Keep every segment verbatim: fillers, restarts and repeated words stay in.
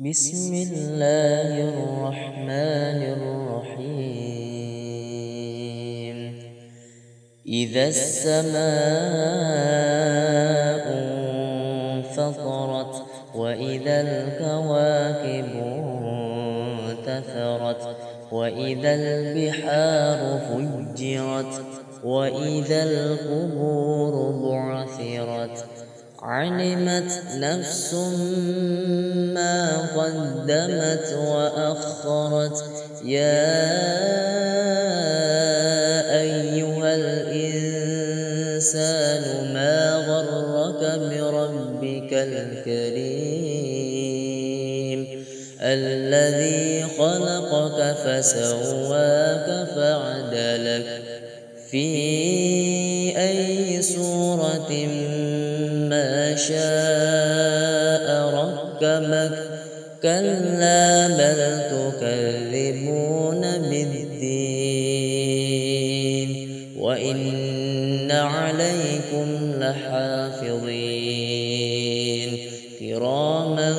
بسم الله الرحمن الرحيم. إذا السماء انفطرت وإذا الكواكب انتثرت وإذا البحار فجرت وإذا القبور بعثرت علمت نفس ما قدمت وأخرت. يا أيها الإنسان ما غرك بربك الكريم الذي خلقك فسواك فعدلك في أي صورة ما شاء ركبك. كلا بل تكذبون بالدين وإن عليكم لحافظين كراما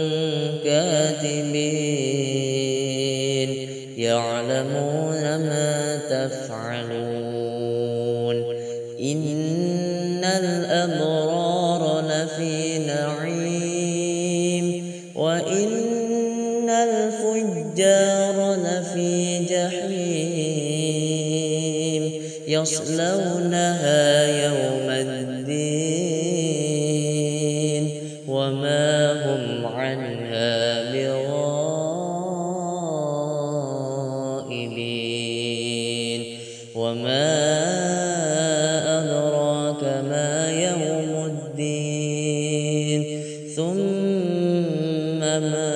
كاتبين يعلمون ما تفعلون. إن الأبرار لفي نعيم وإن الفجار لفي جحيم يصلونها يوم الدين وما هم عنها بغائبين. وما أدراك ما يوم الدين ثم ما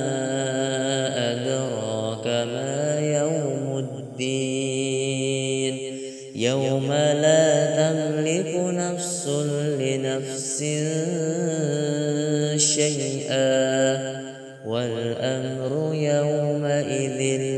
أدراك ما يوم الدين يوم لا تملك نفس لنفس شيئا والأمر يومئذ